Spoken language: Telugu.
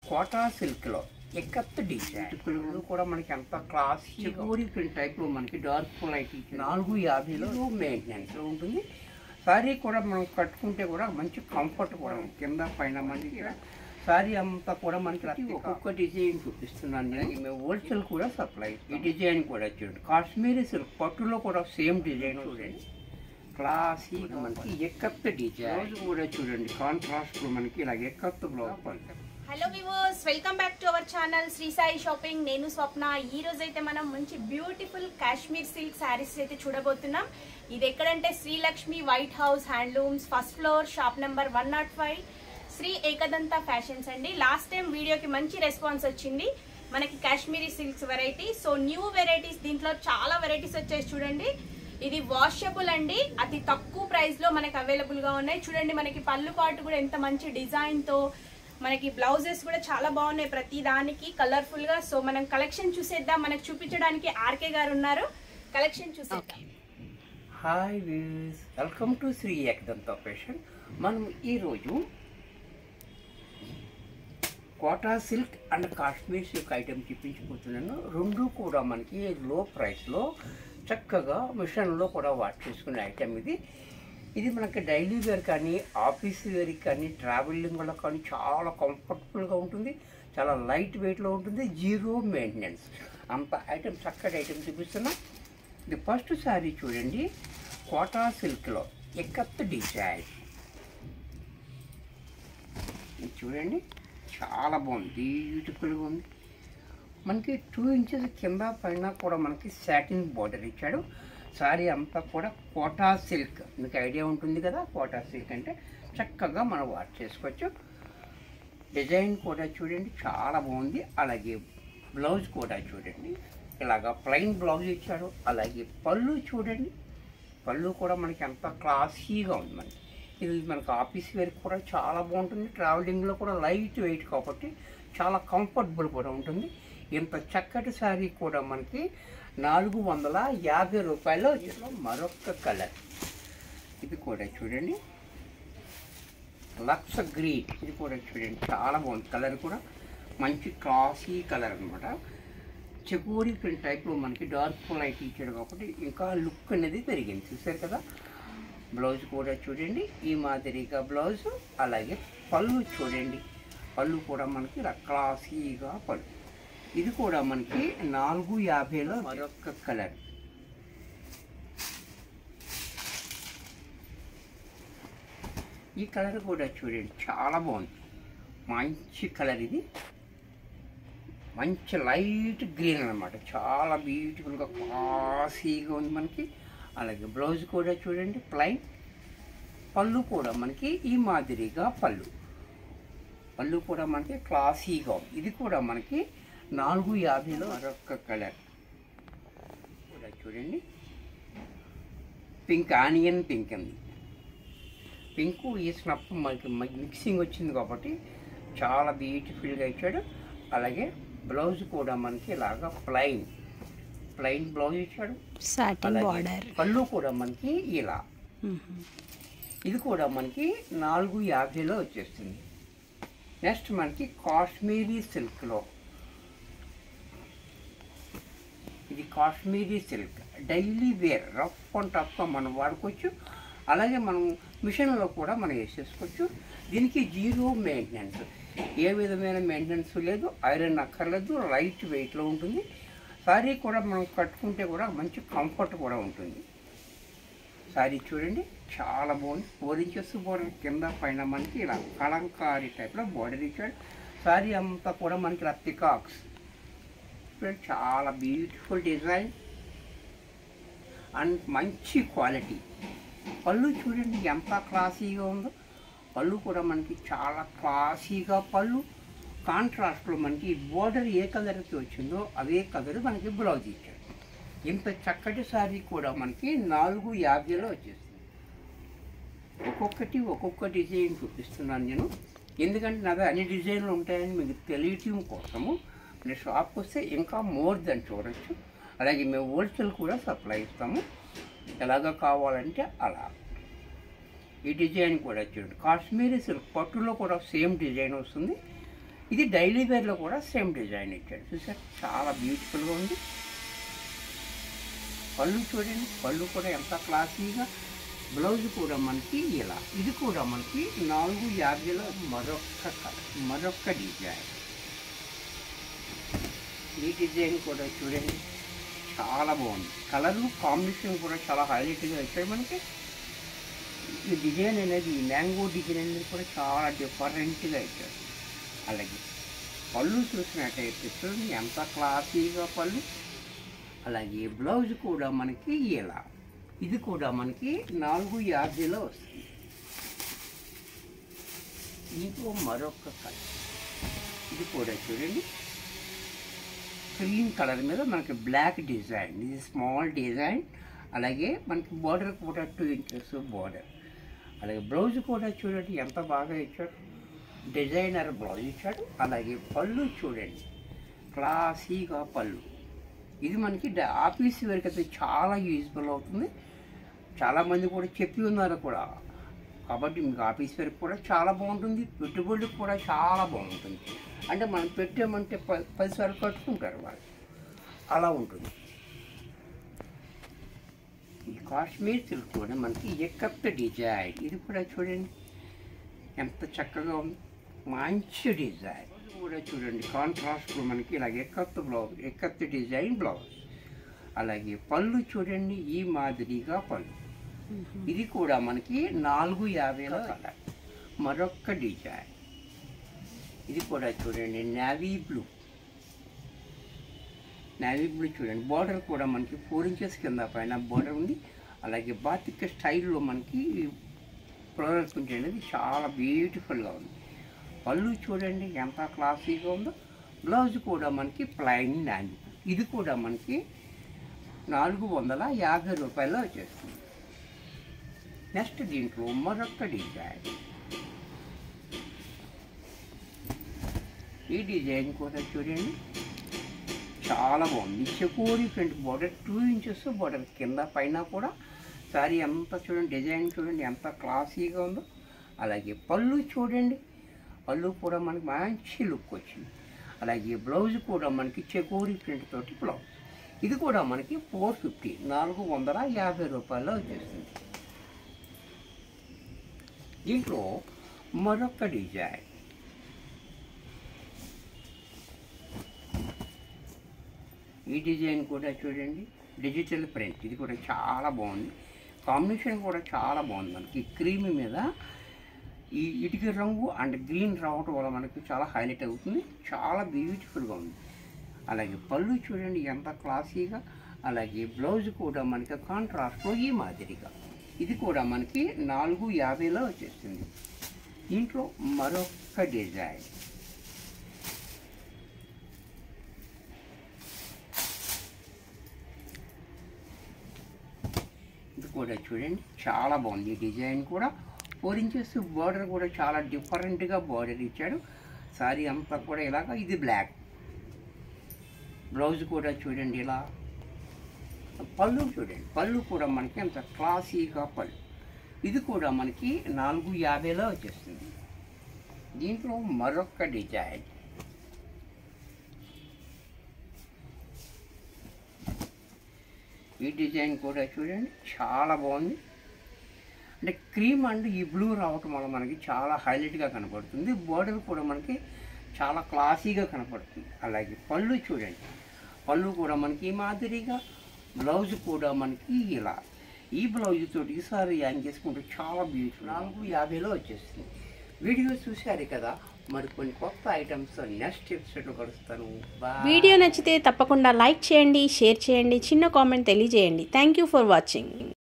కోటా సిల్క్లో ఎక్కత్ డిజైన్ ఇప్పుడు కూడా మనకి ఎంత క్లాస్ చెగోరి ప్రింట్ టైప్లో మనకి డార్క్ లైట్ 450లో మెయింటెనెన్స్ ఉంటుంది. సారీ కూడా మనం కట్టుకుంటే కూడా మంచి కంఫర్ట్ కూడా కింద పైన మనకి సారీ అంతా కూడా మనకి ఒక్కొక్క డిజైన్ చూపిస్తున్నాను నేను. మేము హోల్సేల్ కూడా సప్లై. ఈ డిజైన్ కూడా చూడండి, కాశ్మీరీ సిల్క్ పట్టులో కూడా సేమ్ డిజైన్ చూడండి, క్లాసీ మనకి ఎక్కత్ డిజైన్ కూడా చూడండి. కాంట్రాస్ట్ మనకి ఇలా ఎక్కత్ బ్లౌజ్ పడుతుంది. Hello viewers, welcome back to our channel Shri Sai shopping. నేను స్వప్న. ఈ రోజు అయితే మనం మంచి బ్యూటిఫుల్ కాశ్మీర్ సిల్క్ శారీస్ అయితే చూడబోతున్నాం. ఇది ఎక్కడంటే Srilakshmi white house handlooms, first floor, shop number 105, Shri Ekadanta fashions అండి. లాస్ట్ టైం వీడియోకి మంచి రెస్పాన్స్ వచ్చింది మనకి Kashmiri silks variety. So new varieties, దీంట్లో చాలా వెరైటీస్ వచ్చేసి చూడండి. ఇది వాషబుల్ అండి, అతి తక్కువ ప్రైస్ లో మనకి అవైలబుల్ గా ఉన్నాయి. చూడండి మనకి పళ్ళు పాటు కూడా ఎంత మంచి డిజైన్ తో, మనకి బ్లౌజెస్ కూడా చాలా బాగున్నాయి ప్రతి దానికి కలర్ఫుల్ గా. సో మనం కలెక్షన్ చూసేద్దాం. మనకు చూపించడానికి ఆర్కే గారు ఉన్నారు, కలెక్షన్ చూసేద్దాం. Hi views, welcome to Shri Ekadanta fashion. మనం ఈరోజు Kota silk and Kashmir silk item చూపించిపోతున్నాను. రెండు కూడా మనకి లో ప్రైస్లో చక్కగా మిషన్లో కూడా వాష్ చేసుకునే ఐటెం ఇది మనకి డైలీ వేర్ కానీ, ఆఫీస్ వేర్కి కానీ, ట్రావెలింగ్లో కానీ చాలా కంఫర్టబుల్గా ఉంటుంది. చాలా లైట్ వెయిట్లో ఉంటుంది, జీరో మెయింటెనెన్స్ అంత ఐటెం, చక్కటి ఐటెం చూపిస్తున్నా. ఇది ఫస్ట్ శారీ చూడండి, కోటా సిల్క్లో ఎక్కత్ డిజైన్. ఇది చూడండి చాలా బాగుంది, బ్యూటిఫుల్గా ఉంది. మనకి 2 ఇంచెస్ కింద పైన కూడా మనకి సాటిన్ బార్డర్ ఇచ్చాడు. శారీ అంతా కూడా కోటా సిల్క్, మీకు ఐడియా ఉంటుంది కదా కోటా సిల్క్ అంటే. చక్కగా మనం వాష్ చేసుకోవచ్చు. డిజైన్ కూడా చూడండి చాలా బాగుంది. అలాగే బ్లౌజ్ కూడా చూడండి, ఇలాగా ప్లెయిన్ బ్లౌజ్ ఇచ్చాడు. అలాగే పళ్ళు చూడండి, పళ్ళు కూడా మనకి ఎంత క్లాసీగా ఉంది. మనకి ఇది మనకి ఆఫీస్ వేర్ కూడా చాలా బాగుంటుంది. ట్రావెలింగ్లో కూడా లైట్ వెయిట్ కాబట్టి చాలా కంఫర్టబుల్ కూడా ఉంటుంది. ఇంత చక్కటి శారీ కూడా మనకి 450 రూపాయలు. మరొక కలర్, ఇది కూడా చూడండి లక్స్ గ్రీన్. ఇది కూడా చూడండి చాలా బాగుంది, కలర్ కూడా మంచి క్లాసీ కలర్ అనమాట. చెగోరి ప్రింట్ టైప్లో మనకి డార్క్ లైట్ ఇచ్చాడు కాబట్టి ఇంకా లుక్ అనేది పెరిగింది. చూసారు కదా. బ్లౌజ్ కూడా చూడండి ఈ మాదిరిగా బ్లౌజ్. అలాగే పళ్ళు చూడండి, పళ్ళు కూడా మనకి ఇలా క్లాసీగా పళ్ళు. ఇది కూడా మనకి 450లో మరొక కలర్. ఈ కలర్ కూడా చూడండి చాలా బాగుంది, మంచి కలర్. ఇది మంచి లైట్ గ్రీన్ అనమాట, చాలా బ్యూటిఫుల్గా క్లాసీగా ఉంది మనకి. అలాగే బ్లౌజ్ కూడా చూడండి ప్లెయిన్. పళ్ళు కూడా మనకి ఈ మాదిరిగా పళ్ళు కూడా మనకి క్లాసీగా ఉంది. ఇది కూడా మనకి 450లో మరొక కలర్ కూడా చూడండి, పింక్, ఆనియన్ పింక్ ఉంది. పింక్ ఈ స్నప్ మనకి మిక్సింగ్ వచ్చింది కాబట్టి చాలా బ్యూటిఫుల్గా ఇచ్చాడు. అలాగే బ్లౌజ్ కూడా మనకి ఇలాగా ప్లెయిన్ బ్లౌజ్ ఇచ్చాడు. పళ్ళు కూడా మనకి ఇలా. ఇది కూడా మనకి 450లో వచ్చేస్తుంది. నెక్స్ట్ మనకి కాశ్మీరీ సిల్క్లో, ఇది Kashmiri silk daily wear rough and టఫ్గా మనం వాడుకోవచ్చు. అలాగే మనం మిషన్లో కూడా మనం వేసేసుకోవచ్చు. దీనికి జీరో మెయింటెనెన్స్, ఏ విధమైన మెయింటెనెన్స్ లేదు, ఐరన్ అక్కర్లేదు, లైట్ వెయిట్లో ఉంటుంది. శారీ కూడా మనం కట్టుకుంటే కూడా మంచి కంఫర్ట్ కూడా ఉంటుంది. శారీ చూడండి చాలా బాగుంది. 4 ఇంచెస్ బోర్డర్ కింద పైన మనకి ఇలా కలంకారీ టైప్లో బోర్డర్ ఇచ్చాడు. శారీ అంతా కూడా మనకి ఇలా పికాక్స్, చాలా బ్యూటిఫుల్ డిజైన్ అండ్ మంచి క్వాలిటీ. పళ్ళు చూడండి ఎంత క్లాసీగా ఉందో, పళ్ళు కూడా మనకి చాలా క్లాసీగా పళ్ళు. కాంట్రాస్ట్లో మనకి బోర్డర్ ఏ కలర్కి వచ్చిందో అదే కలర్ మనకి బ్లౌజ్ ఇచ్చాడు. ఇంత చక్కటి శారీ కూడా మనకి 450లో వచ్చేస్తుంది. ఒక్కొక్క డిజైన్ చూపిస్తున్నాను నేను, ఎందుకంటే నా అన్ని డిజైన్లు ఉంటాయని మీకు తెలియటం కోసము. మీరు షాప్కి వస్తే ఇంకా మోర్ దెన్ చూడొచ్చు. అలాగే మేము హోల్సేల్ కూడా సప్లై ఇస్తాము, ఎలాగ కావాలంటే అలా. ఈ డిజైన్ కూడా చూడండి, కాశ్మీరీ సిల్క్ పట్టులో కూడా సేమ్ డిజైన్ వస్తుంది. ఇది డైలీ వేర్లో కూడా సేమ్ డిజైన్ ఇచ్చాడు. చూసారు చాలా బ్యూటిఫుల్గా ఉంది. పళ్ళు చూడండి, పళ్ళు కూడా ఎంత క్లాసీగా. బ్లౌజ్ కూడా మనకి ఇలా. ఇది కూడా మనకి 450లో మరొక డిజైన్. ఈ డిజైన్ కూడా చూడండి చాలా బాగుంది. కలరు కాంబినేషన్ కూడా చాలా హైలైట్గా ఇచ్చాడు మనకి. ఈ డిజైన్ అనేది, ఈ మ్యాంగో డిజైన్ అనేది కూడా చాలా డిఫరెంట్గా ఇచ్చాడు. అలాగే పళ్ళు చూసినట్టయితే చూడండి ఎంత క్లాసీగా పళ్ళు. అలాగే బ్లౌజ్ కూడా మనకి ఇలా. ఇది కూడా మనకి 450లో వస్తుంది. ఇంకో మరొక కలర్. ఇది కూడా చూడండి క్రీమ్ కలర్ మీద మనకి బ్లాక్ డిజైన్. ఇది స్మాల్ డిజైన్. అలాగే మనకి బార్డర్ కూడా 2 ఇంచెస్ బార్డర్. అలాగే బ్లౌజ్ కూడా చూడండి ఎంత బాగా ఇచ్చాడు. డిజైనర్ బ్లౌజ్ ఇచ్చాడు. అలాగే పళ్ళు చూడండి క్లాసీగా పళ్ళు. ఇది మనకి ఆఫీస్ వరకు అయితే చాలా యూజ్ఫుల్ అవుతుంది. చాలామంది కూడా చెప్పి ఉన్నారు కూడా. కాబట్టి మీకు ఆఫీస్ వరకు కూడా చాలా బాగుంటుంది. పెట్టుబడులకు కూడా చాలా బాగుంటుంది. అంటే మనం పెట్టామంటే 10 సార్లు కట్టుకుంటారు వాళ్ళు, అలా ఉంటుంది. ఈ కాశ్మీర్ సిల్క్ కూడా మనకి ఎక్కత్ డిజైన్. ఇది కూడా చూడండి ఎంత చక్కగా ఉంది. మంచి డిజైన్ కూడా చూడండి. కాంట్రాస్ట్ మనకి ఇలా ikat blouse, ikat design blouse. అలాగే పళ్ళు చూడండి ఈ మాదిరిగా పళ్ళు. ఇది కూడా మనకి 450లో కలర్. మరొక డిజైన్. ఇది కూడా చూడండి నేవీ బ్లూ. నేవీ బ్లూ చూడండి. బార్డర్ కూడా మనకి 4 ఇంచెస్ కింద పైన బార్డర్ ఉంది. అలాగే బాతిక్ స్టైల్లో మనకి ఫ్లోరల్ ప్రింట్ అనేది చాలా బ్యూటిఫుల్గా ఉంది. పళ్ళు చూడండి ఎంత క్లాసీగా ఉందో. బ్లౌజ్ కూడా మనకి ప్లైన్ నేవీ. ఇది కూడా మనకి 450 రూపాయల్లో వచ్చేస్తుంది. నెక్స్ట్ దీంట్లో మరొక డిజైన్. ఈ డిజైన్ కూడా చూడండి చాలా బాగుంది. చెకోరి ప్రింట్ బార్డర్ 2 ఇంచెస్ బార్డర్ కింద పైన కూడా. సారీ అంతా చూడండి డిజైన్ చూడండి ఎంత క్లాసీగా ఉందో. అలాగే పళ్ళు చూడండి, పళ్ళు కూడా మనకి మంచి లుక్ వచ్చింది. అలాగే బ్లౌజ్ కూడా మనకి చెకోరి ప్రింట్ తోటి బ్లౌజ్. ఇది కూడా మనకి 450, 450 రూపాయల్లో వచ్చేస్తుంది. దీంట్లో మరొక డిజైన్. ఈ డిజైన్ కూడా చూడండి డిజిటల్ ప్రింట్. ఇది కూడా చాలా బాగుంది. కాంబినేషన్ కూడా చాలా బాగుంది. మనకి క్రీమ్ మీద ఈ ఇటుక రంగు అండ్ గ్రీన్ రావటం వల్ల మనకి చాలా హైలైట్ అవుతుంది. చాలా బ్యూటిఫుల్గా ఉంది. అలాగే పళ్ళు చూడండి ఎంత క్లాసీగా. అలాగే బ్లౌజ్ కూడా మనకి కాంట్రాస్ట్లో ఈ మాదిరిగా. ఇది కూడా మనకి 450లో వచ్చేస్తుంది. దీంట్లో మరొక డిజైన్. ఇది కూడా చూడండి చాలా బాగుంది. ఈ డిజైన్ కూడా 4 ఇంచెస్ బార్డర్ కూడా చాలా డిఫరెంట్గా బార్డర్ ఇచ్చాడు. సారీ అంతా కూడా ఇలాగా. ఇది బ్లాక్. బ్లౌజ్ కూడా చూడండి ఇలా. పళ్ళు చూడండి, పళ్ళు కూడా మనకి అంత క్లాసీగా పళ్ళు. ఇది కూడా మనకి 450లో వచ్చేస్తుంది. దీంట్లో మరొక డిజైన్. ఈ డిజైన్ కూడా చూడండి చాలా బాగుంది. అంటే క్రీమ్ అండ్ ఈ బ్లూ రావటం వల్ల మనకి చాలా హైలైట్గా కనపడుతుంది. బోర్డర్ కూడా మనకి చాలా క్లాసీగా కనపడుతుంది. అలాగే పళ్ళు చూడండి, పళ్ళు కూడా మనకి ఈ మాదిరిగా. బ్లౌజ్ కూడా మనకి ఇలా. ఈ బ్లౌజ్ తోటి ఈసారి యాన్ చేసుకుంటే చాలా బ్యూటిఫుల్. 450లో వచ్చేస్తుంది. వీడియో చూశారు కదా. మరి కొన్ని కొత్త ఐటమ్స్ నెక్స్ట్ ఎపిసోడ్లో కలుస్తాను. వీడియో నచ్చితే తప్పకుండా లైక్ చేయండి, షేర్ చేయండి, చిన్న కామెంట్ తెలియజేయండి. Thank you for watching.